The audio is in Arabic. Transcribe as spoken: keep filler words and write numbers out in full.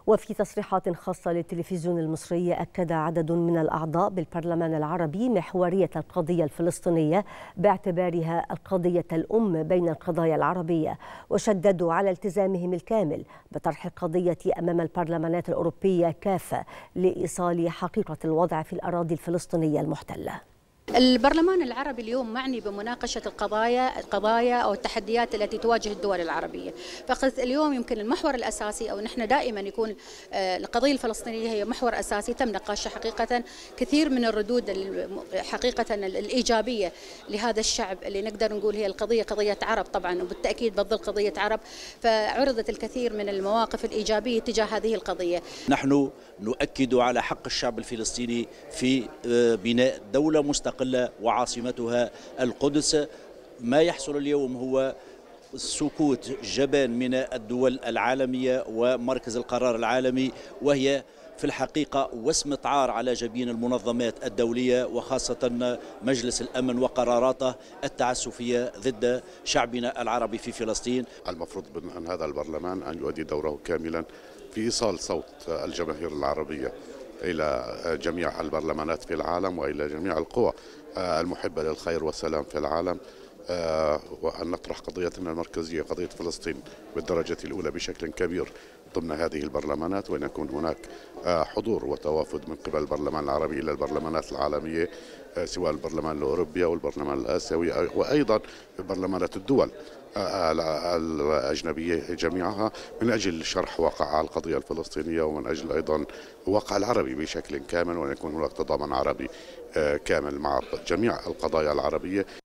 وفي تصريحات خاصة للتلفزيون المصري أكد عدد من الأعضاء بالبرلمان العربي محورية القضية الفلسطينية باعتبارها القضية الأم بين القضايا العربية، وشددوا على التزامهم الكامل بطرح القضية أمام البرلمانات الأوروبية كافة لإيصال حقيقة الوضع في الأراضي الفلسطينية المحتلة. البرلمان العربي اليوم معني بمناقشة القضايا القضايا أو التحديات التي تواجه الدول العربية، فقد اليوم يمكن المحور الأساسي أو نحن دائما يكون القضية الفلسطينية هي محور أساسي تم نقاشه حقيقة. كثير من الردود حقيقة الإيجابية لهذا الشعب اللي نقدر نقول هي القضية قضية عرب طبعا، وبالتأكيد بتظل قضية عرب، فعرضت الكثير من المواقف الإيجابية تجاه هذه القضية. نحن نؤكد على حق الشعب الفلسطيني في بناء دولة مستقلة وعاصمتها القدس. ما يحصل اليوم هو سكوت جبان من الدول العالمية ومركز القرار العالمي، وهي في الحقيقة وسمة عار على جبين المنظمات الدولية وخاصة مجلس الأمن وقراراته التعسفية ضد شعبنا العربي في فلسطين. المفروض أن هذا البرلمان أن يؤدي دوره كاملا في إيصال صوت الجماهير العربية إلى جميع البرلمانات في العالم وإلى جميع القوى المحبة للخير والسلام في العالم، وأن نطرح قضيتنا المركزية قضية فلسطين بالدرجة الأولى بشكل كبير ضمن هذه البرلمانات، وأن يكون هناك حضور وتوافد من قبل البرلمان العربي إلى البرلمانات العالمية سواء البرلمان الأوروبي أو البرلمان الآسيوي وأيضا برلمانات الدول الأجنبية جميعها، من أجل شرح واقع القضية الفلسطينية ومن أجل أيضا الواقع العربي بشكل كامل، وأن يكون هناك تضامن عربي كامل مع جميع القضايا العربية.